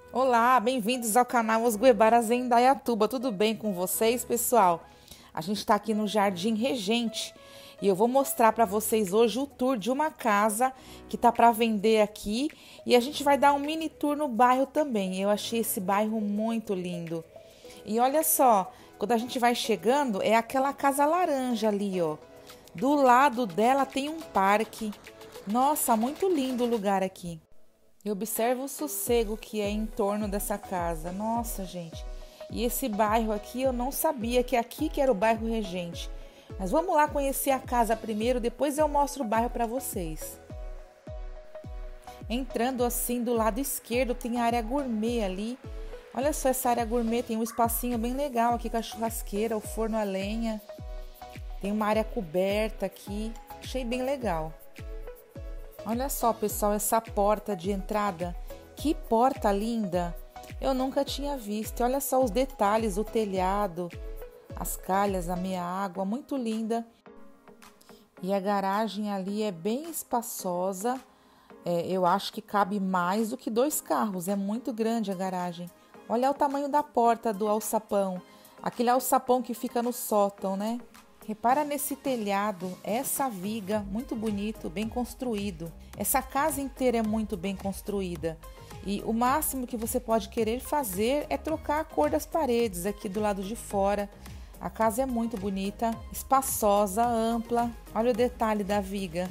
Olá, bem-vindos ao canal Os Guebaras em Indaiatuba. Tudo bem com vocês, pessoal? A gente está aqui no Jardim Regente e eu vou mostrar para vocês hoje o tour de uma casa que tá para vender aqui e a gente vai dar um mini tour no bairro também. Eu achei esse bairro muito lindo. E olha só, quando a gente vai chegando, é aquela casa laranja ali, ó. Do lado dela tem um parque. Nossa, muito lindo o lugar aqui. E observa o sossego que é em torno dessa casa. Nossa, gente. E esse bairro aqui, eu não sabia que aqui que era o bairro Regente. Mas vamos lá conhecer a casa primeiro, depois eu mostro o bairro para vocês. Entrando assim do lado esquerdo tem a área gourmet ali. Olha só essa área gourmet, tem um espacinho bem legal aqui com a churrasqueira, o forno a lenha. Tem uma área coberta aqui, achei bem legal. Olha só, pessoal, essa porta de entrada. Que porta linda! Eu nunca tinha visto. Olha só os detalhes, o telhado, as calhas, a meia água, muito linda. E a garagem ali é bem espaçosa. Eu acho que cabe mais do que 2 carros. É muito grande a garagem. Olha o tamanho da porta do alçapão. Aquele alçapão que fica no sótão, né? Repara nesse telhado, essa viga, muito bonito, bem construído. Essa casa inteira é muito bem construída. E o máximo que você pode querer fazer é trocar a cor das paredes aqui do lado de fora. A casa é muito bonita, espaçosa, ampla. Olha o detalhe da viga.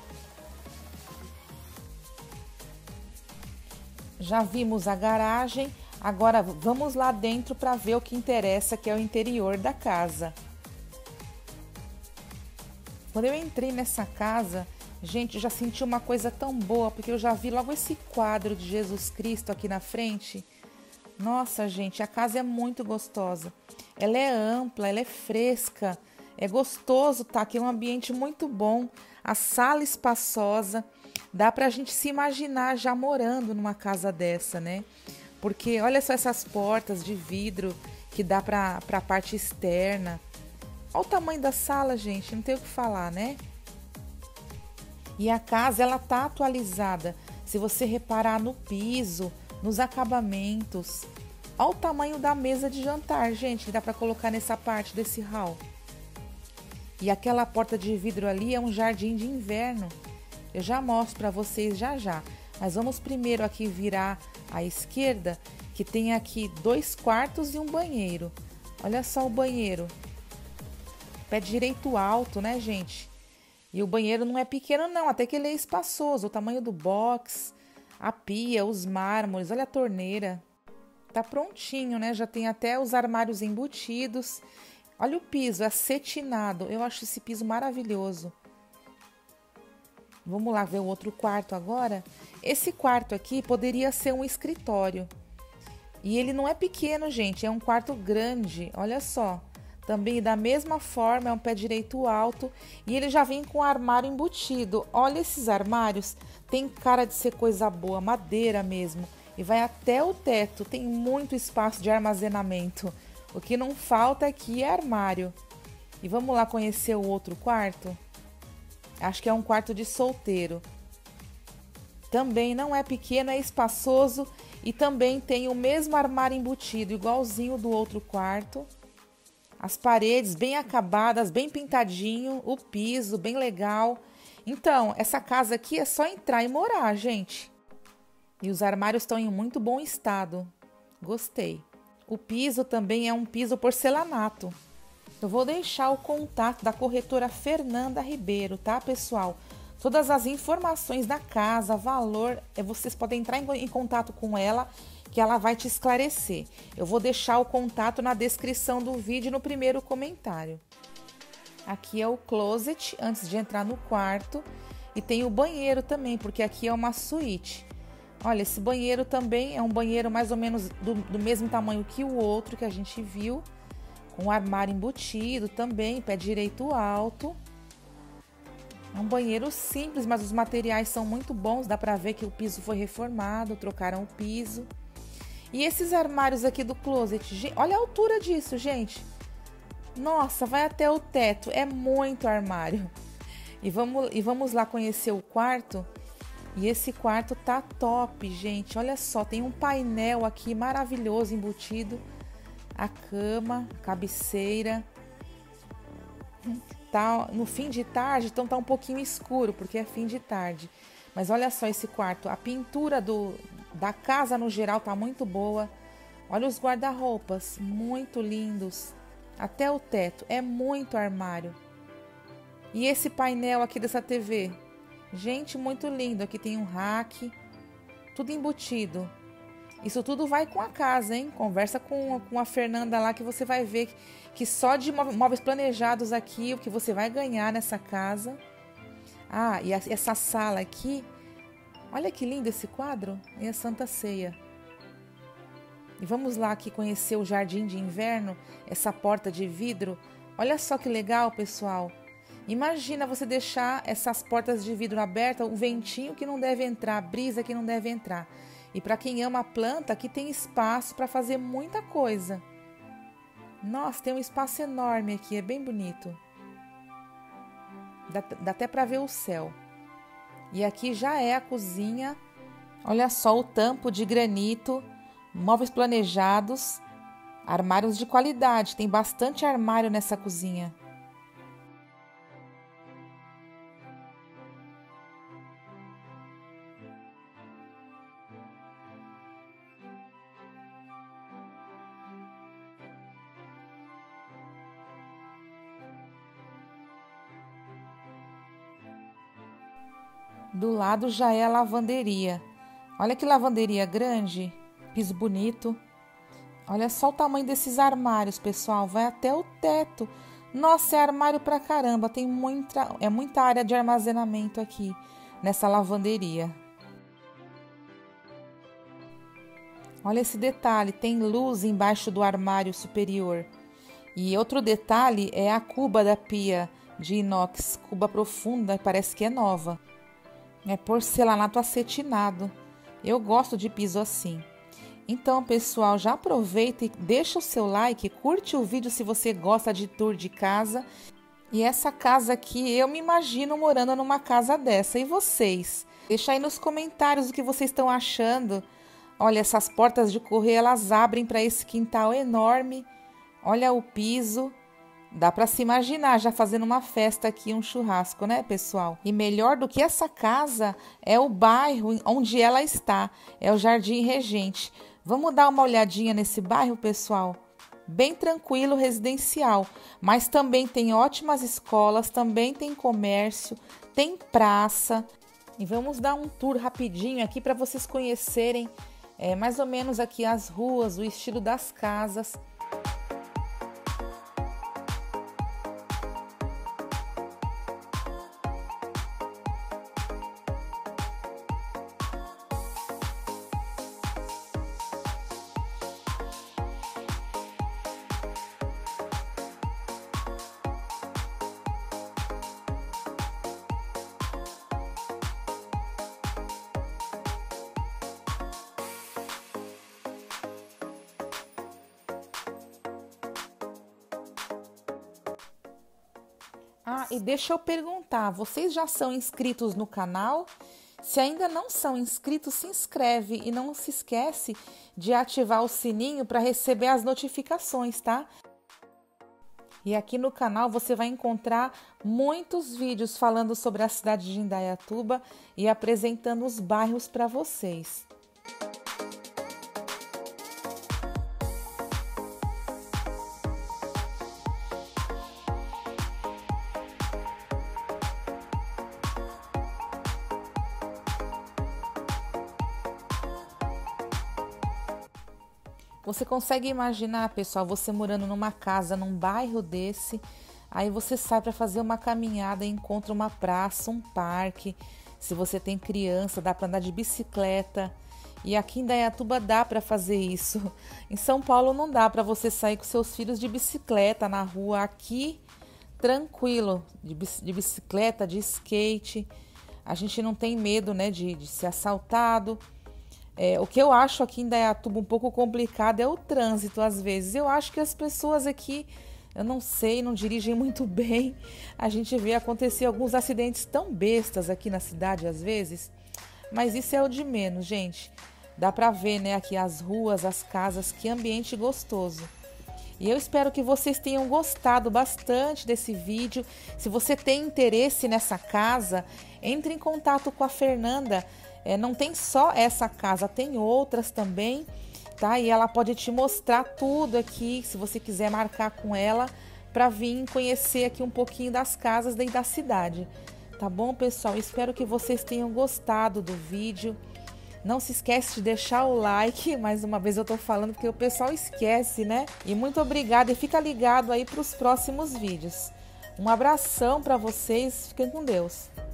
Já vimos a garagem, agora vamos lá dentro para ver o que interessa, que é o interior da casa. Quando eu entrei nessa casa, gente, eu já senti uma coisa tão boa, porque eu já vi logo esse quadro de Jesus Cristo aqui na frente. Nossa, gente, a casa é muito gostosa. Ela é ampla, ela é fresca, é gostoso, tá? Aqui é um ambiente muito bom, a sala espaçosa. Dá pra gente se imaginar já morando numa casa dessa, né? Porque olha só essas portas de vidro que dá pra parte externa. Olha o tamanho da sala, gente, não tem o que falar, né? E a casa, ela tá atualizada. Se você reparar no piso, nos acabamentos. Olha o tamanho da mesa de jantar, gente, que dá para colocar nessa parte desse hall. E aquela porta de vidro ali é um jardim de inverno. Eu já mostro para vocês já já. Mas vamos primeiro aqui virar à esquerda, que tem aqui 2 quartos e um banheiro. Olha só o banheiro. Pé direito alto, né, gente? E o banheiro não é pequeno, não. Até que ele é espaçoso. O tamanho do box, a pia, os mármores. Olha a torneira. Tá prontinho, né? Já tem até os armários embutidos. Olha o piso, é acetinado. Eu acho esse piso maravilhoso. Vamos lá ver o outro quarto agora. Esse quarto aqui poderia ser um escritório. E ele não é pequeno, gente. É um quarto grande. Olha só. Também da mesma forma, é um pé direito alto e ele já vem com armário embutido. Olha esses armários, tem cara de ser coisa boa, madeira mesmo. E vai até o teto, tem muito espaço de armazenamento. O que não falta aqui é armário. E vamos lá conhecer o outro quarto? Acho que é um quarto de solteiro. Também não é pequeno, é espaçoso e também tem o mesmo armário embutido, igualzinho do outro quarto. As paredes bem acabadas, bem pintadinho, o piso bem legal. Então, essa casa aqui é só entrar e morar, gente. E os armários estão em muito bom estado. Gostei. O piso também é um piso porcelanato. Eu vou deixar o contato da corretora Fernanda Ribeiro, tá, pessoal? Todas as informações da casa, valor, vocês podem entrar em contato com ela, que ela vai te esclarecer. Eu vou deixar o contato na descrição do vídeo no primeiro comentário. Aqui é o closet, antes de entrar no quarto. E tem o banheiro também, porque aqui é uma suíte. Olha, esse banheiro também é um banheiro mais ou menos do mesmo tamanho que o outro que a gente viu. Com armário embutido também, pé direito alto. É um banheiro simples, mas os materiais são muito bons. Dá pra ver que o piso foi reformado, trocaram o piso. E esses armários aqui do closet, olha a altura disso, gente. Nossa, vai até o teto, é muito armário. E vamos lá conhecer o quarto. E esse quarto tá top, gente. Olha só, tem um painel aqui maravilhoso embutido. A cama, cabeceira. Tá no fim de tarde, então tá um pouquinho escuro, porque é fim de tarde. Mas olha só esse quarto. A pintura da casa no geral tá muito boa. Olha os guarda-roupas, muito lindos. Até o teto, é muito armário. E esse painel aqui dessa TV? Gente, muito lindo. Aqui tem um rack, tudo embutido. Isso tudo vai com a casa, hein? Conversa com a Fernanda lá que você vai ver que só de móveis planejados aqui, o que você vai ganhar nessa casa. Ah, e essa sala aqui, olha que lindo esse quadro. É a Santa Ceia. E vamos lá aqui conhecer o jardim de inverno, essa porta de vidro. Olha só que legal, pessoal. Imagina você deixar essas portas de vidro abertas, um ventinho que não deve entrar, brisa que não deve entrar. E para quem ama a planta, aqui tem espaço para fazer muita coisa. Nossa, tem um espaço enorme aqui, é bem bonito. Dá até para ver o céu. E aqui já é a cozinha. Olha só o tampo de granito, móveis planejados, armários de qualidade. Tem bastante armário nessa cozinha. Do lado já é a lavanderia. Olha que lavanderia grande, piso bonito. Olha só o tamanho desses armários, pessoal, vai até o teto. Nossa, é armário pra caramba, tem muita área de armazenamento aqui nessa lavanderia. Olha esse detalhe, tem luz embaixo do armário superior. E outro detalhe é a cuba da pia de inox, cuba profunda, parece que é nova. É porcelanato acetinado. Eu gosto de piso assim. Então, pessoal, já aproveita e deixa o seu like, curte o vídeo se você gosta de tour de casa. E essa casa aqui, eu me imagino morando numa casa dessa. E vocês? Deixa aí nos comentários o que vocês estão achando. Olha, essas portas de correr, elas abrem para esse quintal enorme. Olha o piso. Dá para se imaginar já fazendo uma festa aqui, um churrasco, né, pessoal? E melhor do que essa casa é o bairro onde ela está, é o Jardim Regente. Vamos dar uma olhadinha nesse bairro, pessoal? Bem tranquilo, residencial, mas também tem ótimas escolas, também tem comércio, tem praça. E vamos dar um tour rapidinho aqui para vocês conhecerem mais ou menos aqui as ruas, o estilo das casas. Ah, e deixa eu perguntar, vocês já são inscritos no canal? Se ainda não são inscritos, se inscreve e não se esquece de ativar o sininho para receber as notificações, tá? E aqui no canal você vai encontrar muitos vídeos falando sobre a cidade de Indaiatuba e apresentando os bairros para vocês. Você consegue imaginar, pessoal, você morando numa casa, num bairro desse, aí você sai para fazer uma caminhada e encontra uma praça, um parque. Se você tem criança, dá para andar de bicicleta. E aqui em Indaiatuba dá para fazer isso. Em São Paulo não dá para você sair com seus filhos de bicicleta na rua. Aqui, tranquilo, de bicicleta, de skate. A gente não tem medo, né, de ser assaltado. O que eu acho aqui em Indaiatuba um pouco complicado é o trânsito, às vezes. Eu acho que as pessoas aqui, eu não sei, não dirigem muito bem. A gente vê acontecer alguns acidentes tão bestas aqui na cidade, às vezes. Mas isso é o de menos, gente. Dá pra ver, né, aqui as ruas, as casas, que ambiente gostoso. E eu espero que vocês tenham gostado bastante desse vídeo. Se você tem interesse nessa casa, entre em contato com a Fernanda. Não tem só essa casa, tem outras também, tá? E ela pode te mostrar tudo aqui, se você quiser marcar com ela, para vir conhecer aqui um pouquinho das casas dentro da cidade. Tá bom, pessoal? Espero que vocês tenham gostado do vídeo. Não se esquece de deixar o like, mais uma vez eu tô falando porque o pessoal esquece, né? E muito obrigada e fica ligado aí para os próximos vídeos. Um abração para vocês, fiquem com Deus.